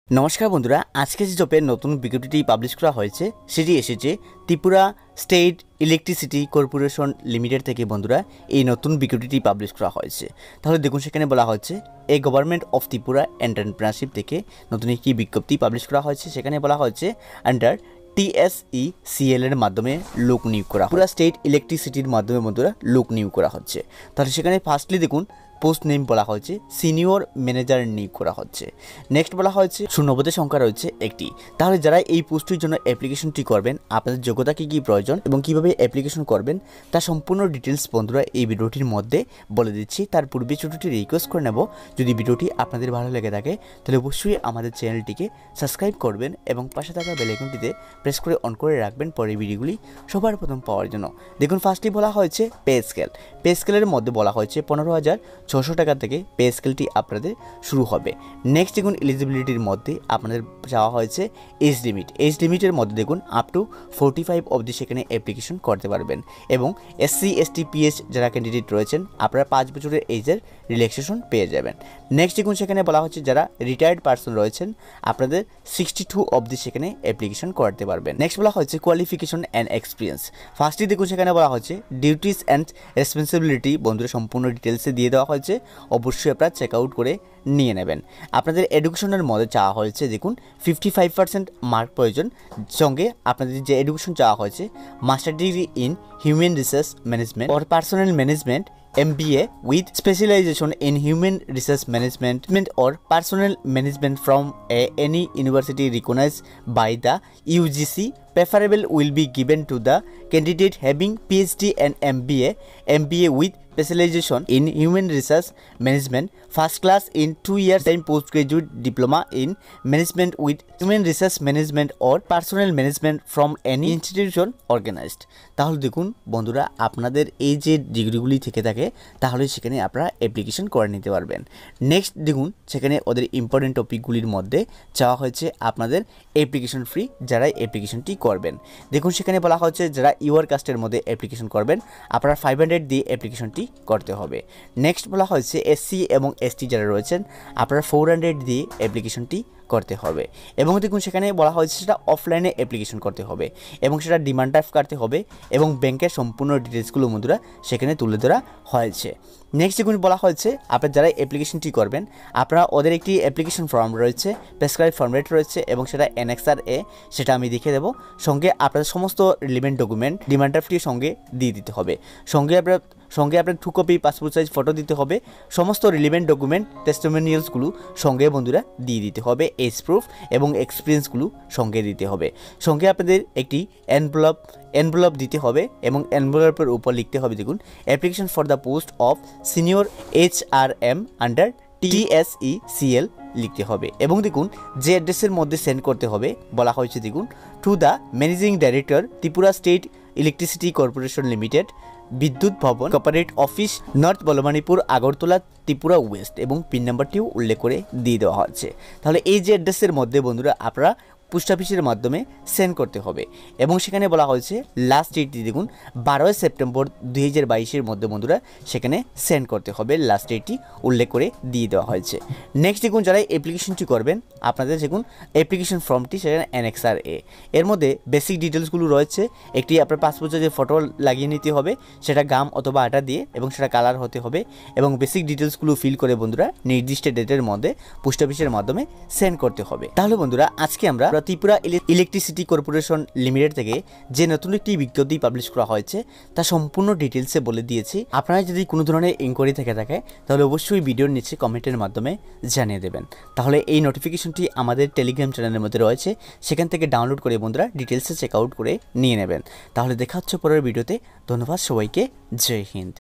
নমস্কার বন্ধুরা, আজকে যে জবের নতুন বিজ্ঞপ্তিটি পাবলিশ করা হয়েছে সেটি এসেছে Tripura state electricity corporation limited থেকে। বন্ধুরা, এই নতুন বিজ্ঞপ্তিটি পাবলিশ করা হয়েছে। তাহলে দেখুন, সেখানে বলা হচ্ছে এই গভর্নমেন্ট অফ ত্রিপুরা এন্টারপ্রেনারশিপ থেকে নতুন একটি বিজ্ঞপ্তি পাবলিশ করা হয়েছে। সেখানে বলা হচ্ছে আন্ডার TSECL এর মাধ্যমে লোক নিয়োগ করা, পুরা স্টেট ইলেকট্রিসিটির মাধ্যমে বন্ধুরা লোক নিয়োগ করা হচ্ছে। তাহলে সেখানে ফার্স্টলি দেখুন পোস্ট নেম বলা হয়েছে সিনিয়র ম্যানেজার নিয়োগ করা হচ্ছে। নেক্সট বলা হয়েছে শূন্যপদের সংখ্যা রয়েছে একটি। তাহলে যারা এই পোস্টটির জন্য অ্যাপ্লিকেশনটি করবেন, আপনাদের যোগ্যতা কী কী প্রয়োজন এবং কীভাবে অ্যাপ্লিকেশন করবেন তার সম্পূর্ণ ডিটেলস বন্ধুরা এই ভিডিওটির মধ্যে বলে দিচ্ছি। তার পূর্বে ছোটটি রিকোয়েস্ট করে নেব, যদি ভিডিওটি আপনাদের ভালো লেগে থাকে তাহলে অবশ্যই আমাদের চ্যানেলটিকে সাবস্ক্রাইব করবেন এবং পাশে থাকা বেল আইকনটিতে প্রেস করে অন করে রাখবেন পরের ভিডিওগুলি সবার প্রথম পাওয়ার জন্য। দেখুন, ফার্স্টলি বলা হয়েছে পে স্কেল। পে স্কেলের মধ্যে বলা হয়েছে 15,600 টাকা থেকে পে স্কেলটি আপনাদের শুরু হবে। নেক্সট দেখুন, এলিজিবিলিটির মধ্যে আপনাদের চাওয়া হয়েছে এজ লিমিট। এজ লিমিটের মধ্যে দেখুন আপ টু 45 অবধি সেখানে অ্যাপ্লিকেশন করতে পারবেন এবং SC ST PH যারা ক্যান্ডিডেট রয়েছেন আপনারা 5 বছরের এজের রিল্যাক্সেশন পেয়ে যাবেন। নেক্সট দেখুন, সেখানে বলা হচ্ছে যারা রিটায়ার্ড পার্সন রয়েছেন আপনাদের 62 অবধি সেখানে অ্যাপ্লিকেশন করতে পারবেন। নেক্সট বলা হচ্ছে কোয়ালিফিকেশন অ্যান্ড এক্সপিরিয়েন্স। ফার্স্টলি দেখুন, সেখানে বলা হচ্ছে ডিউটিস অ্যান্ড রেসপন্সিবিলিটি বন্ধুরা সম্পূর্ণ ডিটেলসে দিয়ে দেওয়া হয়েছে, অবশ্যই আপনারা চেক আউট করে নিয়ে নেবেন। আপনাদের এডুকেশনের মধ্যে চাওয়া হয়েছে দেখুন 55% মার্ক প্রয়োজন, সঙ্গে আপনাদের যে এডুকেশন চাওয়া হয়েছে master degree in human resource management or personal management MBA with specialization in human resource management or personnel management from any university recognized by the UGC. Preferable will be given to the candidate having PhD and MBA with specialization in human resource management, first class in 2 years and postgraduate diploma in management with human resource management or personnel management from any institution organized. তাহলে দেখুন বন্ধুরা, আপনাদের এই যে ডিগ্রিগুলি থেকে থাকে তাহলে সেখানে আপনারা অ্যাপ্লিকেশন করে নিতে পারবেন। নেক্সট দেখুন, সেখানে ওদের ইম্পর্টেন্ট টপিকগুলির মধ্যে চাওয়া হয়েছে আপনাদের অ্যাপ্লিকেশন ফ্রি যারা অ্যাপ্লিকেশনটি করবেন। দেখুন, সেখানে বলা হচ্ছে যারা ইউআর কাস্টের মধ্যে অ্যাপ্লিকেশন করবেন আপনারা 500 দিয়ে অ্যাপ্লিকেশনটি করতে হবে। নেক্সট বলা হয়েছে SC এবং ST যারা রয়েছেন আপনারা 400 দিয়ে অ্যাপ্লিকেশনটি করতে হবে। এবং দেখুন, সেখানে বলা হয়েছে সেটা অফলাইনে অ্যাপ্লিকেশন করতে হবে এবং সেটা ডিমান্ড ড্রাফট কাটতে হবে এবং ব্যাংকের সম্পূর্ণ ডিটেলসগুলো বন্ধুরা সেখানে তুলে ধরা হয়েছে। নেক্সট দেখুন, বলা হয়েছে আপনারা যারা অ্যাপ্লিকেশনটি করবেন আপনারা ওদের একটি অ্যাপ্লিকেশন ফর্ম রয়েছে, প্রেসক্রাইব ফর্মেট রয়েছে এবং সেটা NXRA, সেটা আমি দেখিয়ে দেবো। সঙ্গে আপনাদের সমস্ত রিলেভেন্ট ডকুমেন্ট ডিমান্ড ড্রাফটটি সঙ্গে দিয়ে দিতে হবে। সঙ্গে আপনার 2 কপি পাসপোর্ট সাইজ ফটো দিতে হবে। সমস্ত রিলেভেন্ট ডকুমেন্ট টেস্টিমোনিয়ালসগুলো সঙ্গে বন্ধুরা দিয়ে দিতে হবে। এজ প্রুফ এবং এক্সপিরিয়েন্সগুলো সঙ্গে দিতে হবে। সঙ্গে আপনাদের একটি এনভেলপ দিতে হবে এবং এনভেলপের উপর লিখতে হবে দেখুন application for the post of senior HRM under TSECL লিখতে হবে। এবং দেখুন যে অ্যাড্রেসের মধ্যে সেন্ড করতে হবে বলা হয়েছে দেখুন to the managing director Tripura state electricity corporation limited, Bidyut Bhavan corporate office, north Banamalipur, Agartala, Tripura west, এবং পিন নাম্বারটিও উল্লেখ করে দিয়ে দেওয়া হচ্ছে। তাহলে এই যে অ্যাড্রেসের মধ্যে বন্ধুরা আপনারা পোস্ট অফিসের মাধ্যমে সেন্ড করতে হবে। এবং সেখানে বলা হয়েছে লাস্ট ডেটটি দেখুন 12 সেপ্টেম্বর 2022-এর মধ্যে বন্ধুরা সেখানে সেন্ড করতে হবে, লাস্ট ডেটটি উল্লেখ করে দিয়ে দেওয়া হয়েছে। নেক্সট দেখুন, যারা অ্যাপ্লিকেশনটি করবেন আপনাদের দেখুন অ্যাপ্লিকেশন ফর্মটি সেখানে NXRA, এর মধ্যে বেসিক ডিটেলসগুলো রয়েছে। একটি আপনার পাসপোর্ট সাইজের ফটো লাগিয়ে নিতে হবে, সেটা গাম অথবা আটা দিয়ে, এবং সেটা কালার হতে হবে এবং বেসিক ডিটেলসগুলো ফিল করে বন্ধুরা নির্দিষ্ট ডেটের মধ্যে পোস্ট অফিসের মাধ্যমে সেন্ড করতে হবে। তাহলে বন্ধুরা, আজকে আমরা ত্রিপুরা ইলেকট্রিসিটি কর্পোরেশন লিমিটেড থেকে যে নতুন একটি বিজ্ঞপ্তি পাবলিশ করা হয়েছে তা সম্পূর্ণ ডিটেলসে বলে দিয়েছি। আপনারা যদি কোনো ধরনের ইনকোয়ারি থেকে থাকে তাহলে অবশ্যই ভিডিওর নিচে কমেন্টের মাধ্যমে জানিয়ে দেবেন। তাহলে এই নোটিফিকেশনটি আমাদের টেলিগ্রাম চ্যানেলের মধ্যে রয়েছে, সেখান থেকে ডাউনলোড করে বন্ধুরা ডিটেলসে চেক আউট করে নিয়ে নেবেন। তাহলে দেখা হচ্ছে পরের ভিডিওতে। ধন্যবাদ সবাইকে, জয় হিন্দ।